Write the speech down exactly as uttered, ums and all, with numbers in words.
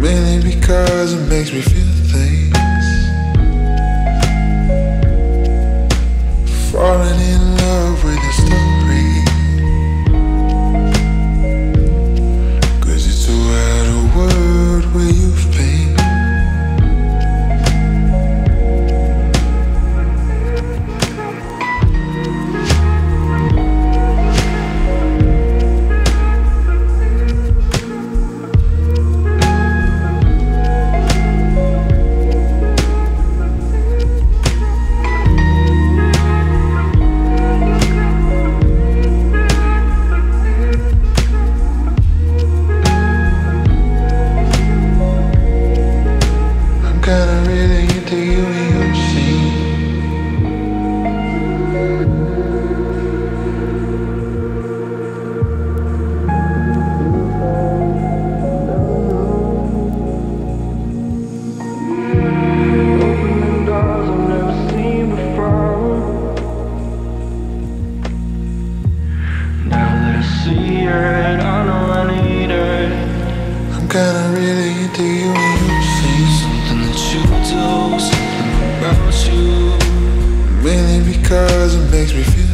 mainly because it makes me feel things. Falling in love with your story, 'cause it's a wider world where you've been. Kinda really into you and your scene. Opening doors I've never seen before. Now that I see it, I know I need it. I'm kinda really into you and your scene. Something that you do, something about you, mainly because it makes me feel